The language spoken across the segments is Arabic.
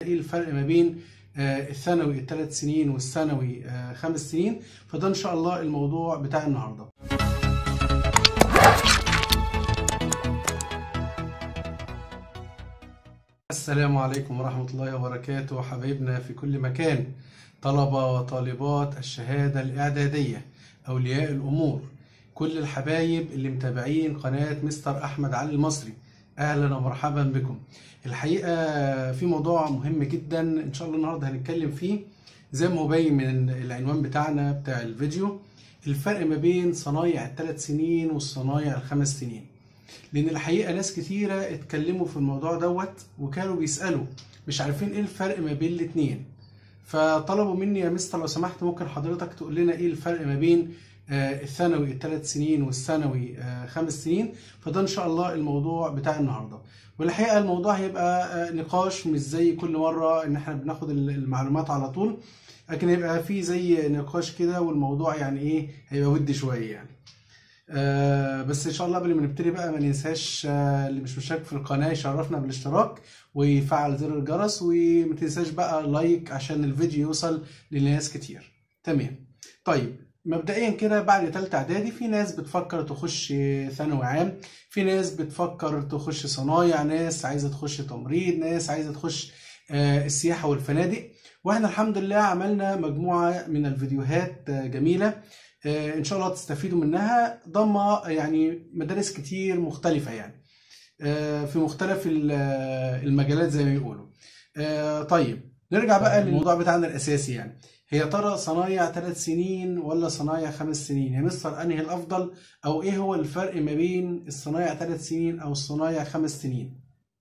ايه الفرق ما بين الثانوي الثلاث سنين والثانوي 5 سنين. فده ان شاء الله الموضوع بتاع النهارده. السلام عليكم ورحمة الله وبركاته حبايبنا في كل مكان، طلبة وطالبات الشهادة الإعدادية، أولياء الأمور، كل الحبايب اللي متابعين قناة مستر أحمد علي المصري، أهلا ومرحبا بكم. الحقيقة في موضوع مهم جدا إن شاء الله النهاردة هنتكلم فيه زي ما مبين من العنوان بتاعنا بتاع الفيديو، الفرق ما بين صنايع الثلاث سنين والصنايع الخمس سنين. لأن الحقيقة ناس كتيرة اتكلموا في الموضوع دوت وكانوا بيسألوا مش عارفين ايه الفرق ما بين الاتنين، فطلبوا مني يا مستر لو سمحت ممكن حضرتك تقول لنا ايه الفرق ما بين الثانوي الثلاث سنين والثانوي 5 سنين. فده ان شاء الله الموضوع بتاع النهارده. والحقيقه الموضوع هيبقى نقاش مش زي كل مره ان احنا بناخد المعلومات على طول، لكن هيبقى في زي نقاش كده، والموضوع يعني ايه هيبقى ودي شويه يعني. بس ان شاء الله قبل ما نبتدي بقى ما ننساش اللي مش مشترك في القناه يشرفنا بالاشتراك ويفعل زر الجرس، وما تنساش بقى لايك عشان الفيديو يوصل لناس كتير. تمام. طيب مبدئيا كده بعد ثالثه اعدادي في ناس بتفكر تخش ثانوي عام، في ناس بتفكر تخش صنايع، ناس عايزه تخش تمريض، ناس عايزه تخش السياحه والفنادق. واحنا الحمد لله عملنا مجموعه من الفيديوهات جميله ان شاء الله تستفيدوا منها، ضم يعني مدارس كتير مختلفه يعني في مختلف المجالات زي ما بيقولوا. طيب نرجع بقى للموضوع بتاعنا الاساسي، يعني هي ترى صنايع 3 سنين ولا صنايع 5 سنين؟ يا مستر انهي الافضل، او ايه هو الفرق ما بين الصنايع 3 سنين او الصنايع 5 سنين؟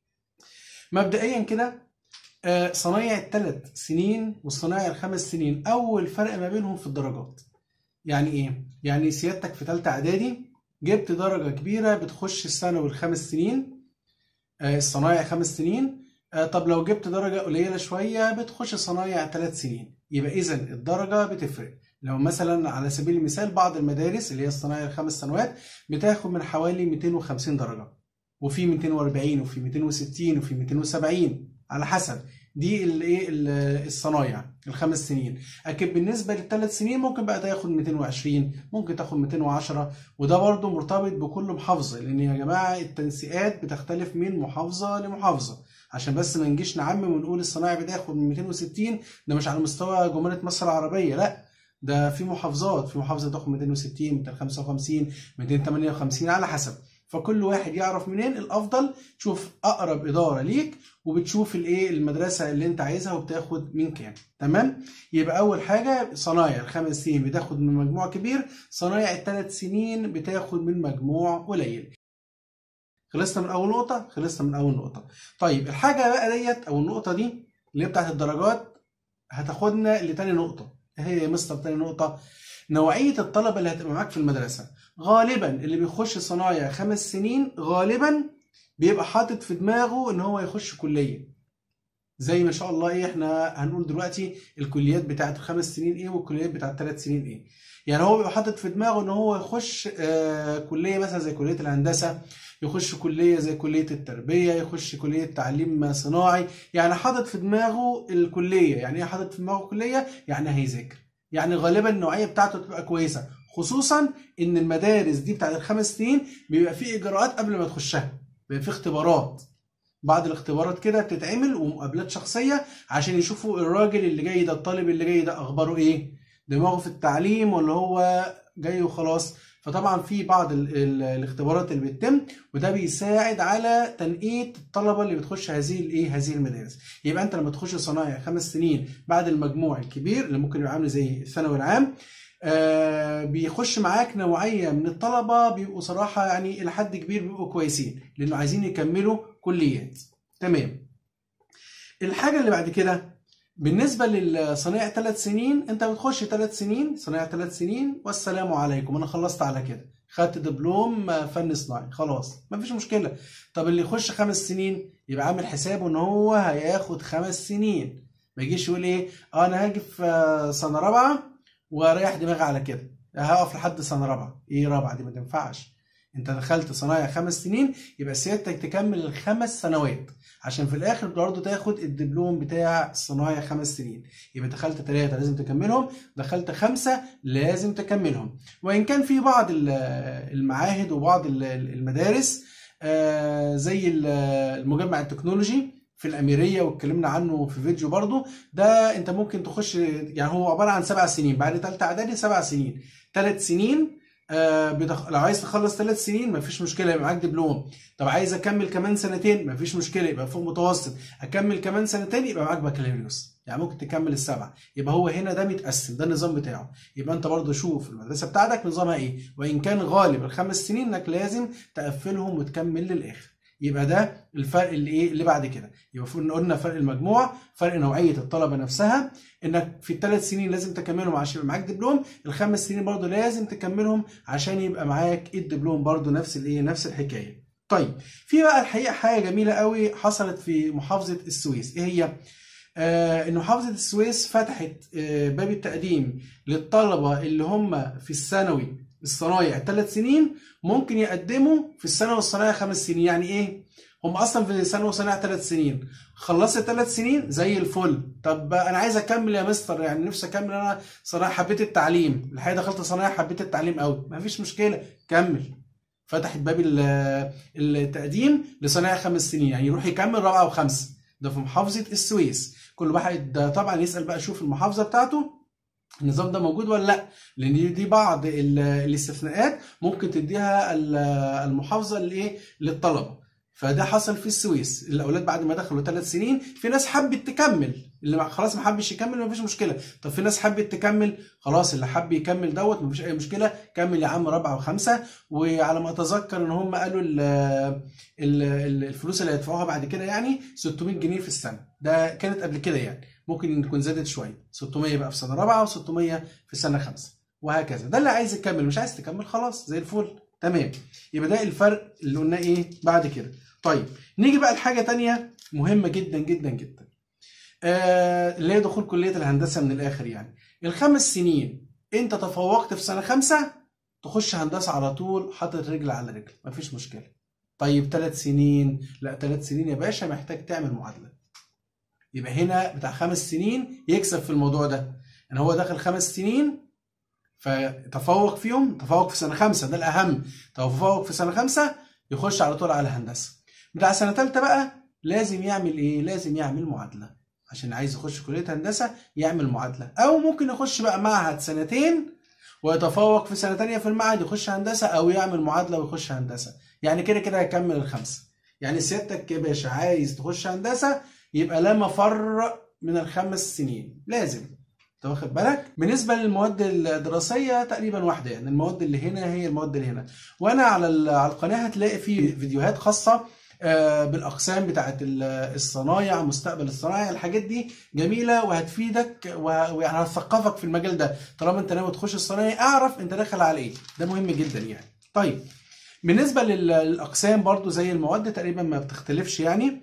مبدئيا كده صنايع ال3 سنين والصنايع ال5 سنين اول فرق ما بينهم في الدرجات. يعني ايه؟ يعني سيادتك في ثالثه اعدادي جبت درجه كبيره بتخش الثانوي ال5 سنين، الصنايع 5 سنين. طب لو جبت درجه قليله شويه بتخش صنايع 3 سنين. يبقى اذا الدرجه بتفرق. لو مثلا على سبيل المثال بعض المدارس اللي هي الصنايع ال5 سنوات بتاخد من حوالي 250 درجه، وفي 240 وفي 260 وفي 270 على حسب. دي الايه الصنايع ال5 سنين. اكيد بالنسبه لل3 سنين ممكن بقى تاخد 220، ممكن تاخد 210، وده برضو مرتبط بكل محافظه، لان يا جماعه التنسيقات بتختلف من محافظه لمحافظه، عشان بس ما نجيش نعمم ونقول الصنايع بتاخد من 260 ده مش على مستوى جمهوريه مصر العربيه، لا ده في محافظات، في محافظه تاخد 260 255 258 على حسب. فكل واحد يعرف منين الافضل، تشوف اقرب اداره ليك وبتشوف الايه المدرسه اللي انت عايزها وبتاخد من كام. تمام. يبقى اول حاجه صنايع ال5 سنين بتاخد من مجموع كبير، صنايع ال3 سنين بتاخد من مجموع قليل. خلصنا من اول نقطه، خلصنا من اول نقطه. طيب الحاجه بقى ديت او النقطه دي اللي هي بتاعت الدرجات هتاخدنا لتاني نقطه. هي يا مستر تاني نقطه؟ نوعيه الطلبه اللي هتبقى معاك في المدرسه. غالبا اللي بيخش صنايع 5 سنين غالبا بيبقى حاطط في دماغه ان هو يخش كليه، زي ما شاء الله ايه احنا هنقول دلوقتي الكليات بتاعت ال5 سنين ايه والكليات بتاعت 3 سنين ايه. يعني هو بيبقى حاطط في دماغه ان هو يخش كليه مثلا زي كليه الهندسه، يخش كليه زي كليه التربيه، يخش كليه تعليم صناعي، يعني حاطط في دماغه الكليه. يعني ايه حاطط في دماغه كليه؟ يعني هيذاكر. يعني غالبا النوعيه بتاعته تبقى كويسه، خصوصا ان المدارس دي بتاعت ال5 سنين بيبقى في اجراءات قبل ما تخشها، بيبقى في اختبارات، بعض الاختبارات كده بتتعمل ومقابلات شخصيه عشان يشوفوا الراجل اللي جاي ده، الطالب اللي جاي ده اخباره ايه، دماغه في التعليم ولا هو جاي وخلاص. فطبعا في بعض الاختبارات اللي بتتم، وده بيساعد على تنقية الطلبه اللي بتخش هذه المدارس. يبقى انت لما تخش صنايع 5 سنين بعد المجموع الكبير اللي ممكن يبقى عامل زي الثانوي العام، بيخش معاك نوعيه من الطلبه بيبقوا صراحه يعني الى حد كبير بيبقوا كويسين، لانه عايزين يكملوا كليات. تمام. الحاجه اللي بعد كده بالنسبه للصنايع 3 سنين، انت بتخش 3 سنين صنايع 3 سنين والسلام عليكم، انا خلصت على كده، خدت دبلوم فن صناعي خلاص مفيش مشكله. طب اللي يخش 5 سنين يبقى عامل حسابه ان هو هياخد 5 سنين، ما يجيش يقول ايه انا هاجي في سنه رابعه واريح دماغي على كده، هقف لحد سنه رابعه. ايه رابعه دي؟ ما تنفعش. انت دخلت صنايع 5 سنين، يبقى سيادتك تكمل ال5 سنوات عشان في الاخر برضه تاخد الدبلوم بتاع الصنايع 5 سنين. يبقى دخلت 3 لازم تكملهم، دخلت 5 لازم تكملهم. وان كان في بعض المعاهد وبعض المدارس زي المجمع التكنولوجي في الأميرية واتكلمنا عنه في فيديو برضو، ده انت ممكن تخش، يعني هو عبارة عن 7 سنين بعد ثالثه اعدادي، 7 سنين، 3 سنين لو عايز تخلص 3 سنين مفيش مشكلة يبقى معاك دبلوم. طب عايز اكمل كمان سنتين مفيش مشكلة يبقى فوق متوسط، اكمل كمان سنتين يبقى معاك بكالوريوس، يعني ممكن تكمل ال7. يبقى هو هنا ده متقسم، ده النظام بتاعه. يبقى انت برضو شوف المدرسة بتاعتك نظامها ايه، وان كان غالب ال5 سنين انك لازم تقفلهم وتكمل للاخر. يبقى ده الفرق اللي ايه اللي بعد كده. يبقى قلنا فرق المجموع، فرق نوعيه الطلبه نفسها، انك في ال3 سنين لازم تكملهم عشان يبقى معاك دبلوم، ال5 سنين برضو لازم تكملهم عشان يبقى معاك الدبلوم برضو نفس الايه نفس الحكايه. طيب في بقى الحقيقه حاجه جميله قوي حصلت في محافظه السويس. ايه هي؟ ان محافظه السويس فتحت باب التقديم للطلبه اللي هم في الثانوي الصنايع 3 سنين، ممكن يقدموا في الثانوي والصنايع 5 سنين. يعني ايه؟ هم اصلا في الثانوي والصنايع 3 سنين، خلصت 3 سنين زي الفل. طب انا عايز اكمل يا مستر، يعني نفسي اكمل، انا صنايع حبيت التعليم، الحقيقه دخلت صنايع حبيت التعليم قوي، مفيش مشكله كمل. فتحت باب التقديم لصنايع 5 سنين، يعني يروح يكمل رابعه وخمسه. ده في محافظه السويس. كل واحد طبعا يسال بقى، شوف المحافظه بتاعته النظام ده موجود ولا لا، لان دي بعض الاستثناءات ممكن تديها المحافظه لايه للطلبه. فده حصل في السويس، الاولاد بعد ما دخلوا 3 سنين في ناس حبت تكمل، اللي خلاص ما حبش يكمل مفيش مشكله. طب في ناس حبت تكمل، خلاص اللي حب يكمل دوت مفيش اي مشكله، كمل يا عم رابعه وخمسه. وعلى ما اتذكر ان هم قالوا الفلوس اللي هيدفعوها بعد كده يعني 600 جنيه في السنه، ده كانت قبل كده يعني، ممكن تكون زادت شويه، 600 بقى في سنه رابعه و600 في سنه خمسه وهكذا. ده اللي عايز يكمل، مش عايز تكمل خلاص زي الفل تمام. يبقى ده الفرق اللي قلناه ايه بعد كده. طيب نيجي بقى لحاجه ثانيه مهمه جدا جدا جدا، اللي هي دخول كليه الهندسه من الاخر. يعني ال5 سنين انت تفوقت في سنه 5 تخش هندسه على طول، حاطط رجل على رجل مفيش مشكله. طيب 3 سنين، لا 3 سنين يا باشا محتاج تعمل معادله. يبقى هنا بتاع 5 سنين يكسب في الموضوع ده، ان هو داخل 5 سنين فتفوق فيهم، تفوق في سنه 5 ده الاهم، تفوق في سنه 5 يخش على طول على هندسه. بتاع سنه ثالثه بقى لازم يعمل ايه؟ لازم يعمل معادله، عشان عايز يخش كليه هندسه يعمل معادله، او ممكن يخش بقى معهد سنتين ويتفوق في سنه ثانيه في المعهد يخش هندسه، او يعمل معادله ويخش هندسه. يعني كده كده هيكمل ال5. يعني سيادتك يا باشا عايز تخش هندسه يبقى لا مفر من ال5 سنين لازم. انت واخد بالك؟ بالنسبه للمواد الدراسيه تقريبا واحده، يعني المواد اللي هنا هي المواد اللي هنا. وانا على القناه هتلاقي في فيديوهات خاصه بالاقسام بتاعه الصنايع، مستقبل الصنايع، الحاجات دي جميله وهتفيدك ويعني هتثقفك في المجال ده. طالما انت ناوي تخش الصنايع اعرف انت داخل على ايه، ده مهم جدا يعني. طيب بالنسبه للاقسام برضو زي المواد تقريبا ما بتختلفش يعني،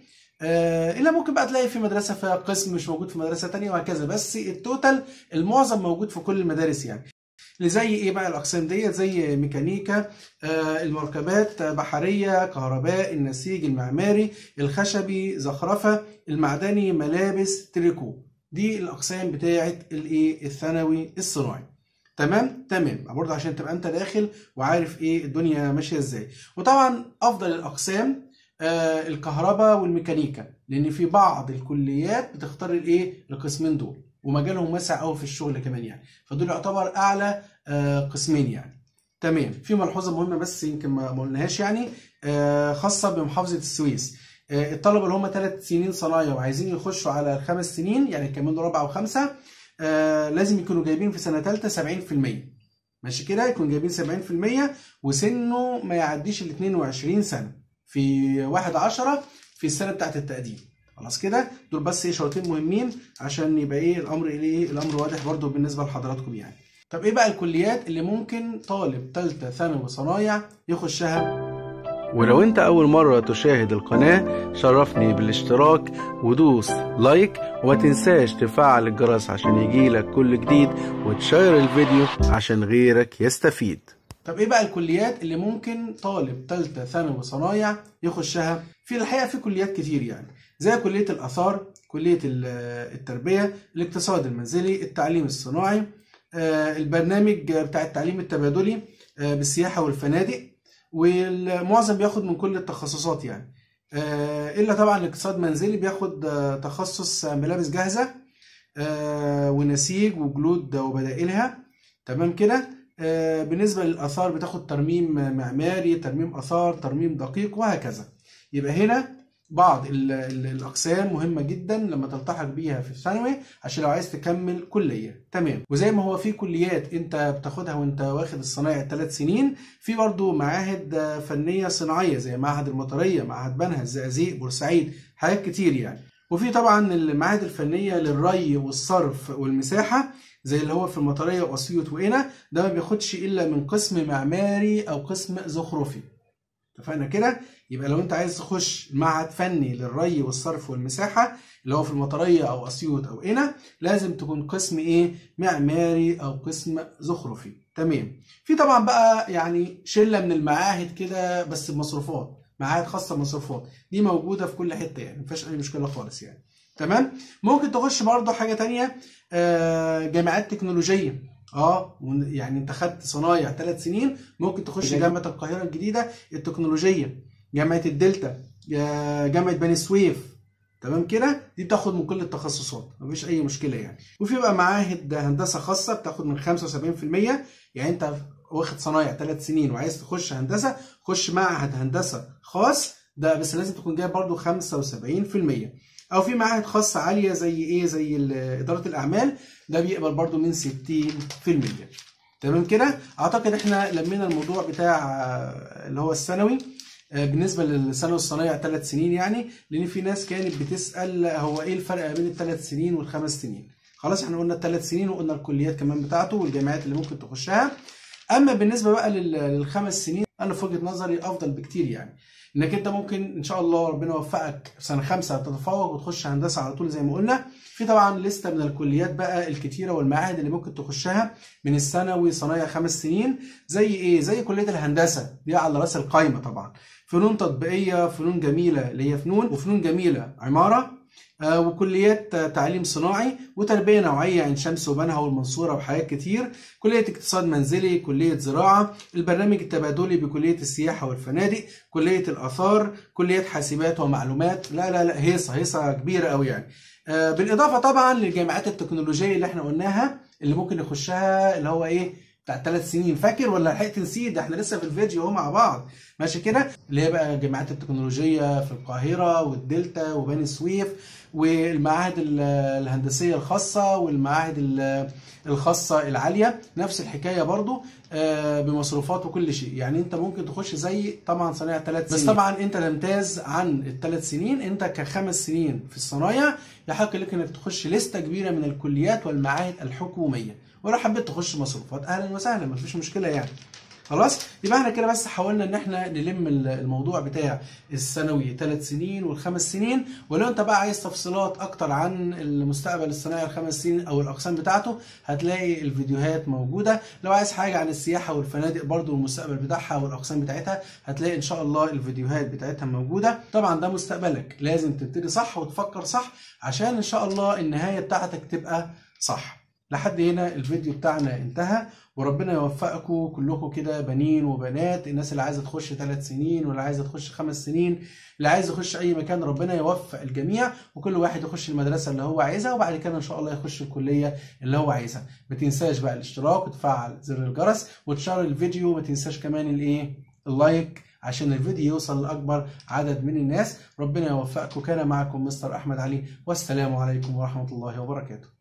الا ممكن بقى تلاقي في مدرسه فيها قسم مش موجود في مدرسه ثانيه وهكذا، بس التوتال المعظم موجود في كل المدارس يعني. اللي زي ايه بقى الاقسام ديت؟ زي ميكانيكا، المركبات، بحريه، كهرباء، النسيج، المعماري، الخشبي، زخرفه، المعدني، ملابس، تريكو. دي الاقسام بتاعه الايه الثانوي الصناعي. تمام برضه عشان تبقى انت داخل وعارف ايه الدنيا ماشيه ازاي. وطبعا افضل الاقسام الكهرباء والميكانيكا، لان في بعض الكليات بتختار الايه القسمين دول ومجالهم واسع قوي في الشغل كمان يعني، فدول يعتبر اعلى قسمين يعني. تمام. في ملحوظه مهمه بس يمكن ما قلناهاش يعني، خاصه بمحافظه السويس. الطلبه اللي هم 3 سنين صنايع وعايزين يخشوا على 5 سنين يعني يكملوا رابعه وخمسه، لازم يكونوا جايبين في سنه ثالثه 70%. ماشي كده، يكونوا جايبين 70% وسنه ما يعديش ال 22 سنه في 1/10 في السنه بتاعت التقديم. خلاص كده، دول بس ايه شرطين مهمين عشان يبقى ايه الامر واضح برضو بالنسبه لحضراتكم يعني. طب ايه بقى الكليات اللي ممكن طالب ثالثه ثانوي صنايع يخشها؟ ولو انت اول مرة تشاهد القناة شرفني بالاشتراك ودوس لايك، وما تنساش تفعل الجرس عشان يجيلك كل جديد، وتشير الفيديو عشان غيرك يستفيد. طب ايه بقى الكليات اللي ممكن طالب ثالثه ثانوي صنايع يخشها؟ في الحقيقه في كليات كتير يعني، زي كليه الاثار، كليه التربيه، الاقتصاد المنزلي، التعليم الصناعي، البرنامج بتاع التعليم التبادلي بالسياحه والفنادق، والمعظم بياخد من كل التخصصات يعني، الا طبعا الاقتصاد المنزلي بياخد تخصص ملابس جاهزه ونسيج وجلود وبدائلها، تمام كده. بالنسبه للاثار بتاخد ترميم معماري، ترميم اثار، ترميم دقيق، وهكذا. يبقى هنا بعض الاقسام مهمه جدا لما تلتحق بيها في الثانوي عشان لو عايز تكمل كليه، تمام. وزي ما هو في كليات انت بتاخدها وانت واخد الصنايع 3 سنين، في برضه معاهد فنيه صناعيه زي معهد المطريه، معهد بنها، الزقازيق، بورسعيد، حاجات كتير يعني. وفي طبعا المعاهد الفنيه للري والصرف والمساحه زي اللي هو في المطريه واسيوط وقنا، ده ما بياخدش الا من قسم معماري او قسم زخرفي. اتفقنا كده؟ يبقى لو انت عايز تخش معهد فني للري والصرف والمساحه اللي هو في المطريه او اسيوط او قنا، لازم تكون قسم ايه؟ معماري او قسم زخرفي، تمام. في طبعا بقى يعني شله من المعاهد كده بس بمصروفات، معاهد خاصه بمصروفات، دي موجوده في كل حته يعني، ما فيهاش اي مشكله خالص يعني، تمام. ممكن تخش برضه حاجه ثانيه، جامعات تكنولوجيه. يعني انت خدت صنايع 3 سنين، ممكن تخش جامعه القاهره الجديده التكنولوجيه، جامعه الدلتا، جامعه بني سويف، تمام كده. دي بتاخد من كل التخصصات، مفيش اي مشكله يعني. وفي بقى معاهد هندسه خاصه بتاخد من 75%، يعني انت واخد صنايع 3 سنين وعايز تخش هندسه، خش معهد هندسه خاص ده، بس لازم تكون جايب برضو 75%. او في معاهد خاصه عاليه زي ايه؟ زي اداره الاعمال، ده بيقبل برضو من 60%، تمام كده. اعتقد احنا لمينا الموضوع بتاع اللي هو الثانوي بالنسبه للثانوي الصنايع 3 سنين يعني، لان في ناس كانت بتسال هو ايه الفرق بين ال3 سنين وال5 سنين. خلاص احنا قلنا ال3 سنين وقلنا الكليات كمان بتاعته والجامعات اللي ممكن تخشها. اما بالنسبه بقى لل5 سنين، انا في وجهه نظري افضل بكتير يعني، انك انت ممكن ان شاء الله ربنا يوفقك في سنه 5 تتفوق وتخش هندسه على طول زي ما قلنا. في طبعا لسته من الكليات بقى الكتيره والمعاهد اللي ممكن تخشها من الثانوي صنايع 5 سنين، زي ايه؟ زي كليه الهندسه، دي على راس القايمه طبعا. فنون تطبيقيه، فنون جميله اللي هي فنون، وفنون جميله عماره، وكليات تعليم صناعي وتربيه نوعيه، عين شمس وبنها والمنصوره وحاجات كتير، كليه اقتصاد منزلي، كليه زراعه، البرنامج التبادلي بكليه السياحه والفنادق، كليه الاثار، كليه حاسبات ومعلومات. لا هيصه كبيره قوي يعني. بالاضافه طبعا للجامعات التكنولوجيه اللي احنا قلناها اللي ممكن يخشها، اللي هو ايه؟ بتاع 3 سنين. فاكر ولا لحقت نسيت؟ ده احنا لسه في الفيديو اهو مع بعض، ماشي كده. اللي هي بقى الجامعات التكنولوجيه في القاهره والدلتا وبني سويف، والمعاهد الهندسيه الخاصه، والمعاهد الخاصه العاليه، نفس الحكايه برضو بمصروفات وكل شيء. يعني انت ممكن تخش زي طبعا صنايع 3 سنين، بس طبعا انت تمتاز عن ال3 سنين. انت ك5 سنين في الصنايع يحق لك انك تخش لسته كبيره من الكليات والمعاهد الحكوميه، ولو حبيت تخش مصروفات اهلا وسهلا، مفيش مشكله يعني. خلاص، يبقى احنا كده بس حاولنا ان احنا نلم الموضوع بتاع الثانوي 3 سنين وال5 سنين. ولو انت بقى عايز تفصيلات اكتر عن المستقبل الصناعي ال5 سنين او الاقسام بتاعته، هتلاقي الفيديوهات موجوده. لو عايز حاجه عن السياحه والفنادق برضو والمستقبل بتاعها والاقسام بتاعتها، هتلاقي ان شاء الله الفيديوهات بتاعتها موجوده. طبعا ده مستقبلك، لازم تبتدي صح وتفكر صح عشان ان شاء الله النهايه بتاعتك تبقى صح. لحد هنا الفيديو بتاعنا انتهى، وربنا يوفقكم كلكم كده بنين وبنات، الناس اللي عايزه تخش 3 سنين واللي عايزه تخش 5 سنين، اللي عايز يخش اي مكان، ربنا يوفق الجميع وكل واحد يخش المدرسه اللي هو عايزها، وبعد كده ان شاء الله يخش الكليه اللي هو عايزها. ما تنساش بقى الاشتراك وتفعل زر الجرس وتشير الفيديو، ما تنساش كمان اللايك عشان الفيديو يوصل لاكبر عدد من الناس. ربنا يوفقكم. كان معكم مستر احمد علي، والسلام عليكم ورحمه الله وبركاته.